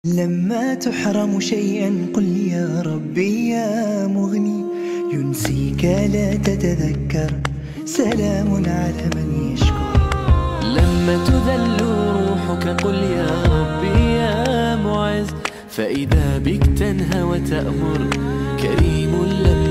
لما تحرم شيئا قل يا ربي يا مغني، ينسيك لا تتذكر، سلام على من يشكر. لما تذل روحك قل يا ربي يا معز، فإذا بك تنهى وتأمر، كريم لما